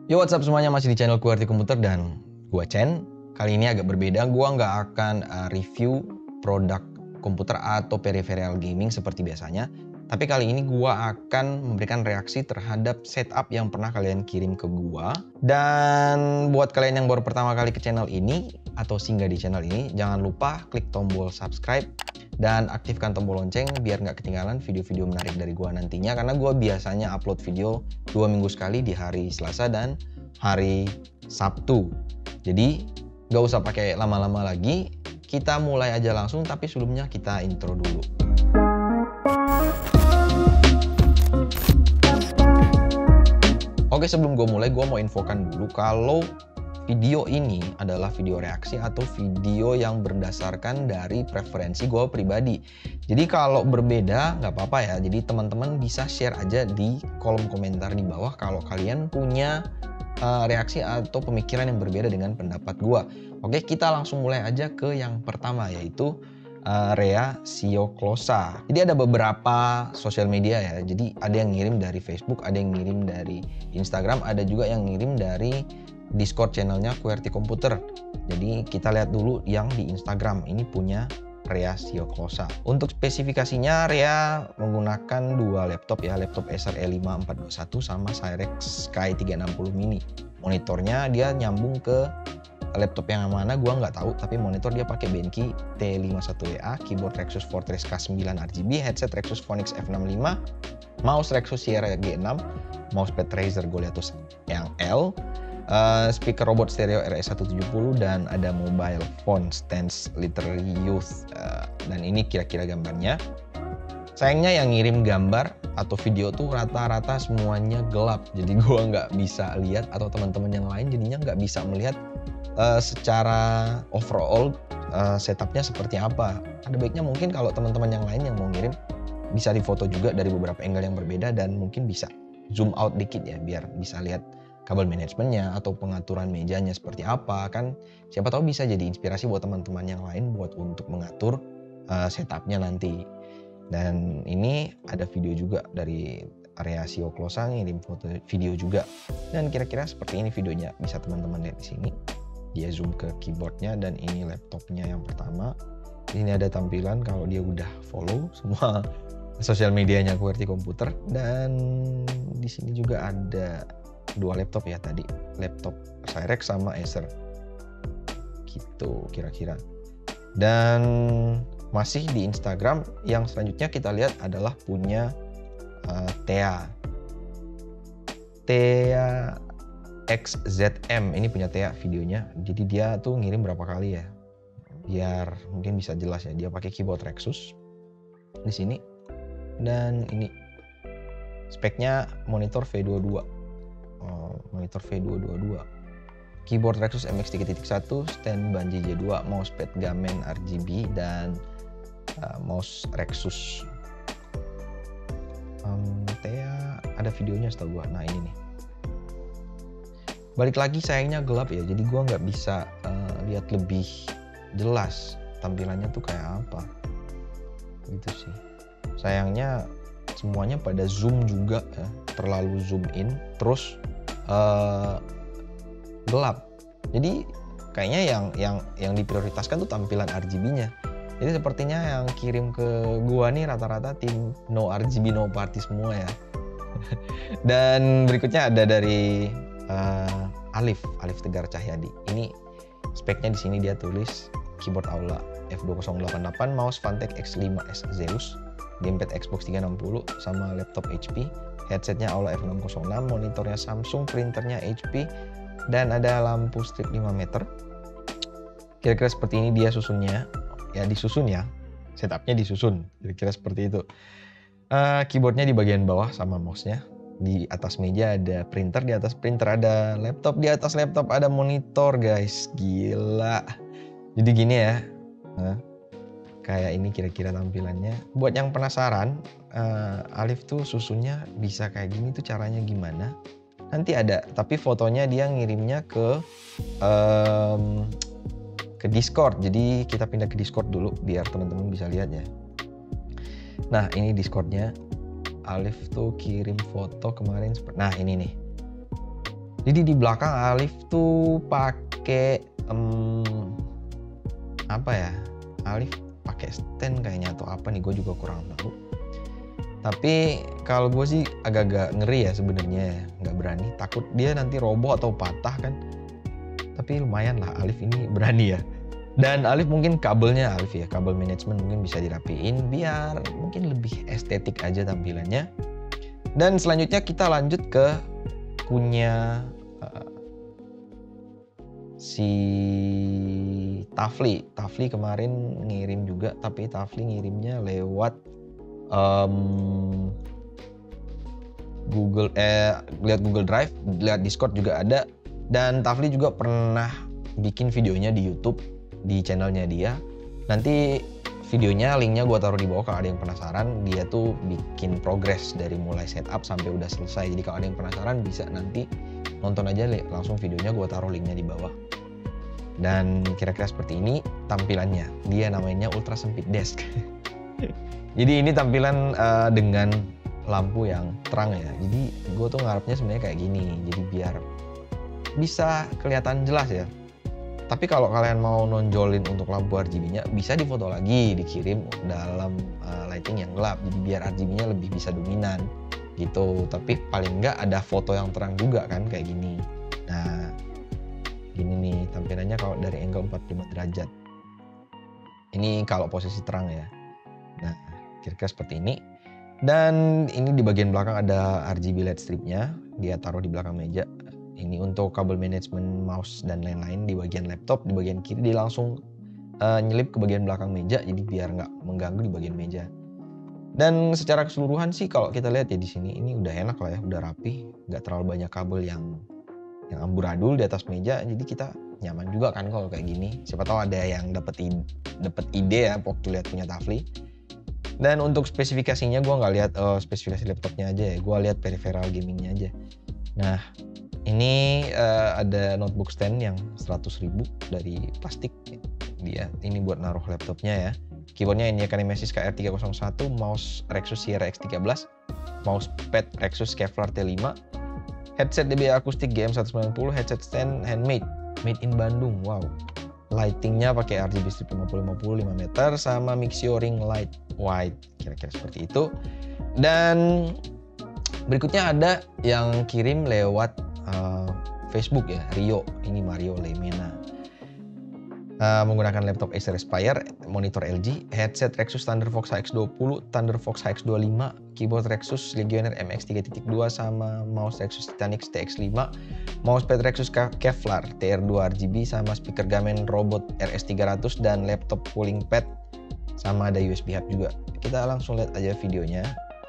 Yo, what's up semuanya, masih di channel QWERTY Komputer dan gua Chen. Kali ini agak berbeda, gua nggak akan review produk komputer atau peripheral gaming seperti biasanya. Tapi kali ini gua akan memberikan reaksi terhadap setup yang pernah kalian kirim ke gua. Dan buat kalian yang baru pertama kali ke channel ini atau singgah di channel ini, jangan lupa klik tombol subscribe dan aktifkan tombol lonceng biar nggak ketinggalan video-video menarik dari gua nantinya, karena gua biasanya upload video 2 minggu sekali di hari Selasa dan hari Sabtu. Jadi nggak usah pakai lama-lama lagi, kita mulai aja langsung, tapi sebelumnya kita intro dulu. Oke, sebelum gue mulai, gue mau infokan dulu kalau video ini adalah video reaksi atau video yang berdasarkan dari preferensi gue pribadi. Jadi kalau berbeda nggak apa-apa ya, jadi teman-teman bisa share aja di kolom komentar di bawah kalau kalian punya reaksi atau pemikiran yang berbeda dengan pendapat gue. Oke, kita langsung mulai aja ke yang pertama, yaitu Rea Sioklosa. Jadi ada beberapa sosial media ya. Jadi ada yang ngirim dari Facebook, ada yang ngirim dari Instagram, ada juga yang ngirim dari Discord channelnya QWERTY Komputer. Jadi kita lihat dulu yang di Instagram. Ini punya Rea Sioklosa. Untuk spesifikasinya, Rea menggunakan dua laptop ya, laptop Acer E5 421 sama Cyrix Sky 360 mini. Monitornya dia nyambung ke laptop yang mana gua nggak tahu, tapi monitor dia pakai Benki T51WA, keyboard Rexus Fortress K9 RGB, headset Rexus Phonix F65, mouse Rexus Sierra G6, mousepad Razer Goleatus yang L, speaker robot stereo RS170, dan ada mobile phone stands literally youth. Dan ini kira-kira gambarnya. Sayangnya yang ngirim gambar atau video tuh rata-rata semuanya gelap, jadi gua nggak bisa lihat, atau teman-teman yang lain jadinya nggak bisa melihat secara overall setupnya seperti apa. Ada baiknya mungkin kalau teman-teman yang lain yang mau ngirim bisa difoto juga dari beberapa angle yang berbeda, dan mungkin bisa zoom out dikit ya biar bisa lihat kabel manajemennya atau pengaturan mejanya seperti apa, kan siapa tahu bisa jadi inspirasi buat teman-teman yang lain buat untuk mengatur setupnya nanti. Dan ini ada video juga dari Rea Sioklosa, ngirim foto video juga, dan kira-kira seperti ini videonya, bisa teman-teman lihat di sini. Dia zoom ke keyboardnya, dan ini laptopnya yang pertama. Ini ada tampilan kalau dia udah follow semua sosial medianya QWERTY Komputer. Dan di sini juga ada dua laptop ya, tadi laptop Cyrix sama Acer gitu kira-kira. Dan masih di Instagram, yang selanjutnya kita lihat adalah punya Thea XZM. Ini punya Thea videonya. Jadi dia tuh ngirim berapa kali ya, biar mungkin bisa jelas ya. Dia pakai keyboard Rexus di sini, dan ini speknya monitor V22, monitor V222, keyboard Rexus MX 3.1, stand Banji J2, mousepad Gamen RGB, dan mouse Rexus. Thea ada videonya setahu gua. Nah ini nih. Balik lagi, sayangnya gelap ya, jadi gua nggak bisa lihat lebih jelas tampilannya tuh kayak apa gitu sih. Sayangnya semuanya pada zoom juga ya, terlalu zoom in, terus gelap. Jadi kayaknya yang diprioritaskan tuh tampilan RGB-nya. Jadi sepertinya yang kirim ke gua nih rata-rata tim no RGB no party semua ya. Dan berikutnya ada dari Alif Tegar Cahyadi. Ini speknya di sini dia tulis keyboard Aula F2088, mouse Fantech X5S Zeus, gamepad Xbox 360 sama laptop HP, headsetnya Aula F606, monitornya Samsung, printernya HP, dan ada lampu strip 5 meter. Kira-kira seperti ini dia susunnya. Ya disusun ya, setupnya disusun, kira-kira seperti itu. Keyboardnya di bagian bawah sama mouse-nya. Di atas meja ada printer, di atas printer ada laptop, di atas laptop ada monitor guys. Gila. Jadi gini ya, kayak ini kira-kira tampilannya. Buat yang penasaran, Alif tuh susunnya bisa kayak gini tuh caranya gimana, nanti ada, tapi fotonya dia ngirimnya ke Discord. Jadi kita pindah ke Discord dulu biar teman-teman bisa lihat ya. Nah ini Discordnya. Alif tuh kirim foto kemarin. Nah ini nih. Jadi di belakang Alif tuh pakai apa ya? Alif pakai stand kayaknya atau apa nih, gue juga kurang tahu. Tapi kalau gue sih agak-agak ngeri ya sebenarnya, nggak berani, takut dia nanti roboh atau patah kan. Tapi lumayan lah Alif ini berani ya. Dan Alif mungkin kabelnya Alif ya, kabel manajemen mungkin bisa dirapiin biar mungkin lebih estetik aja tampilannya. Dan selanjutnya kita lanjut ke punya si Tafli. Tafli kemarin ngirim juga, tapi Tafli ngirimnya lewat lihat Google Drive, lihat Discord juga ada. Dan Tafli juga pernah bikin videonya di YouTube di channelnya dia. Nanti videonya linknya gue taruh di bawah kalau ada yang penasaran. Dia tuh bikin progress dari mulai setup sampai udah selesai. Jadi kalau ada yang penasaran bisa nanti nonton aja langsung videonya, gue taruh linknya di bawah. Dan kira-kira seperti ini tampilannya. Dia namanya ultra sempit desk. Jadi ini tampilan dengan lampu yang terang ya. Jadi gue tuh ngarepnya sebenarnya kayak gini. Jadi biar bisa kelihatan jelas ya. Tapi kalau kalian mau nonjolin untuk lampu RGB-nya, bisa difoto lagi, dikirim dalam lighting yang gelap. Jadi biar RGB-nya lebih bisa dominan gitu. Tapi paling nggak ada foto yang terang juga kan kayak gini. Nah, gini nih tampilannya kalau dari angle 45 derajat. Ini kalau posisi terang ya. Nah, kira-kira seperti ini. Dan ini di bagian belakang ada RGB LED stripnya. Dia taruh di belakang meja. Ini untuk kabel manajemen mouse dan lain-lain di bagian laptop. Di bagian kiri dia langsung nyelip ke bagian belakang meja, jadi biar nggak mengganggu di bagian meja. Dan secara keseluruhan sih kalau kita lihat ya di sini ini udah enak lah ya, udah rapi, nggak terlalu banyak kabel yang amburadul di atas meja. Jadi kita nyaman juga kan kalau kayak gini. Siapa tahu ada yang dapat ide ya waktu lihat punya Tafli. Dan untuk spesifikasinya gue nggak lihat spesifikasi laptopnya aja ya, gue lihat peripheral gamingnya aja. Nah, ini ada notebook stand yang 100.000 dari plastik. Dia ini buat naruh laptopnya ya. Keyboardnya ini Kinesis KR301, mouse Rexus Sierra X13, mousepad Rexus Kevlar T5, headset DBA akustik GM190, headset stand handmade, made in Bandung. Wow. Lightingnya pakai RGB strip 50-50 5 meter sama Mixio ring light white, kira-kira seperti itu. Dan berikutnya ada yang kirim lewat Facebook ya, Rio. Ini Mario Lemena. Menggunakan laptop Acer Aspire, monitor LG, headset Rexus Thunder Fox HX20, Thunder Fox HX25, keyboard Rexus Legionnaire MX 3.2 sama mouse Rexus Titanic TX5, mousepad Rexus Kevlar TR2 RGB sama speaker Gamen Robot RS300 dan laptop cooling pad sama ada USB hub juga. Kita langsung lihat aja videonya.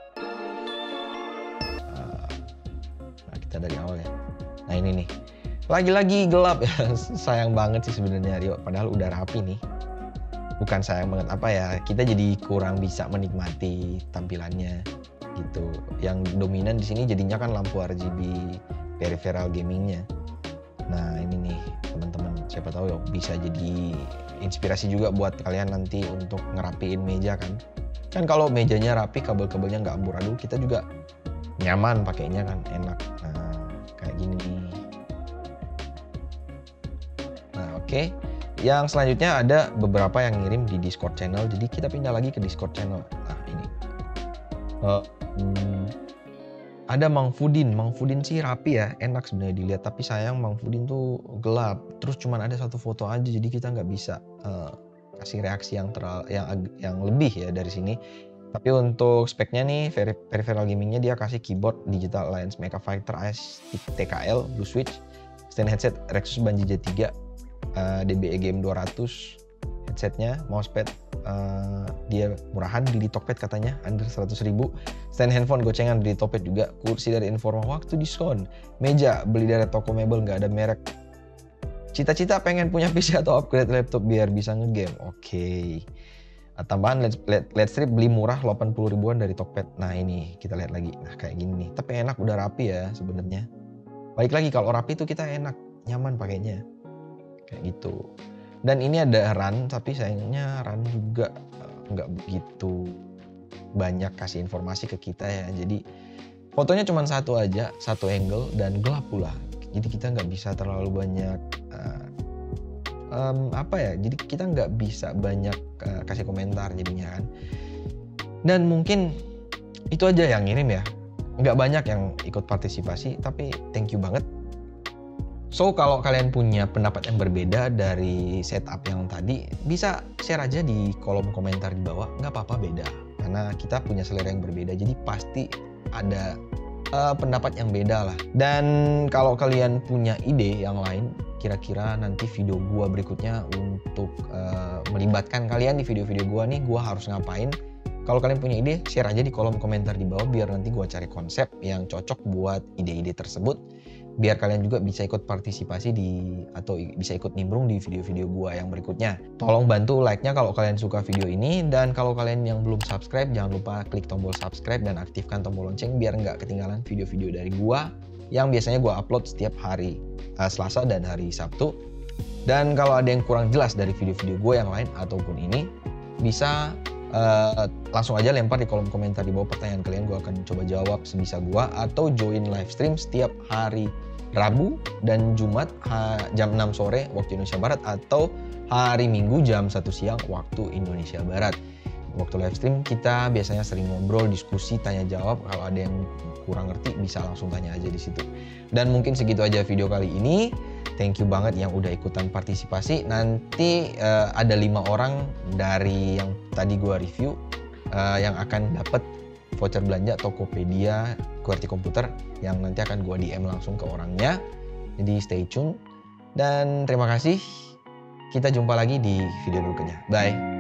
Nah, kita dari awal ya. Nah ini nih, lagi-lagi gelap ya. Sayang banget sih sebenarnya Rio, padahal udah rapi nih. Bukan sayang banget apa ya, kita jadi kurang bisa menikmati tampilannya gitu. Yang dominan di sini jadinya kan lampu RGB peripheral gamingnya. Nah ini nih teman-teman, siapa tahu ya bisa jadi inspirasi juga buat kalian nanti untuk ngerapiin meja kan. Kan kalau mejanya rapi, kabel-kabelnya nggak amburadul, kita juga nyaman pakainya kan, enak. Nah kayak gini nih. Nah oke. Yang selanjutnya ada beberapa yang ngirim di Discord channel, jadi kita pindah lagi ke Discord channel. Nah ini ada Mang Fudin. Mang Fudin sih rapi ya, enak sebenarnya dilihat, tapi sayang Mang Fudin tuh gelap. Terus cuman ada satu foto aja, jadi kita nggak bisa kasih reaksi yang lebih ya dari sini. Tapi untuk speknya nih, peripheral gamingnya dia kasih keyboard Digital Alliance Mecha Fighter AS TKL Blue Switch, stand headset Rexus Banji J3, DBE Game 200 headsetnya, mousepad dia murahan di Tokped katanya, under 100.000, stand handphone gocengan di Tokped juga, kursi dari Informa waktu diskon, meja beli dari toko mebel nggak ada merek, cita-cita pengen punya PC atau upgrade laptop biar bisa ngegame. Oke. Tambahan LED strip beli murah 80 ribuan dari Tokped. Nah ini kita lihat lagi, nah kayak gini nih, tapi enak, udah rapi ya sebenarnya. Balik lagi kalau rapi tuh kita enak, nyaman pakainya kayak gitu. Dan ini ada run, tapi sayangnya run juga nggak begitu banyak kasih informasi ke kita ya. Jadi fotonya cuma satu aja, satu angle dan gelap pula. Jadi kita nggak bisa terlalu banyak jadi kita nggak bisa banyak kasih komentar jadinya kan. Dan mungkin itu aja yang ngirim ya. Nggak banyak yang ikut partisipasi, tapi thank you banget. So, kalau kalian punya pendapat yang berbeda dari setup yang tadi, bisa share aja di kolom komentar di bawah. Nggak apa-apa beda, karena kita punya selera yang berbeda, jadi pasti ada pendapat yang beda lah. Dan kalau kalian punya ide yang lain, kira-kira nanti video gua berikutnya untuk melibatkan kalian di video-video gua nih, gua harus ngapain? Kalau kalian punya ide, share aja di kolom komentar di bawah, biar nanti gua cari konsep yang cocok buat ide-ide tersebut. Biar kalian juga bisa ikut partisipasi atau bisa ikut nimbrung di video-video gua yang berikutnya. Tolong bantu like-nya kalau kalian suka video ini, dan kalau kalian yang belum subscribe, jangan lupa klik tombol subscribe dan aktifkan tombol lonceng biar nggak ketinggalan video-video dari gua yang biasanya gua upload setiap hari Selasa dan hari Sabtu. Dan kalau ada yang kurang jelas dari video-video gua yang lain ataupun ini, bisa langsung aja lempar di kolom komentar di bawah pertanyaan kalian, gue akan coba jawab sebisa gue, atau join live stream setiap hari Rabu dan Jumat jam 6 sore waktu Indonesia Barat, atau hari Minggu jam 1 siang waktu Indonesia Barat. Waktu live stream kita biasanya sering ngobrol, diskusi, tanya jawab. Kalau ada yang kurang ngerti bisa langsung tanya aja di situ. Dan mungkin segitu aja video kali ini. Thank you banget yang udah ikutan partisipasi. Nanti ada 5 orang dari yang tadi gua review yang akan dapat voucher belanja Tokopedia QWERTY komputer yang nanti akan gua DM langsung ke orangnya. Jadi stay tune dan terima kasih. Kita jumpa lagi di video berikutnya. Bye.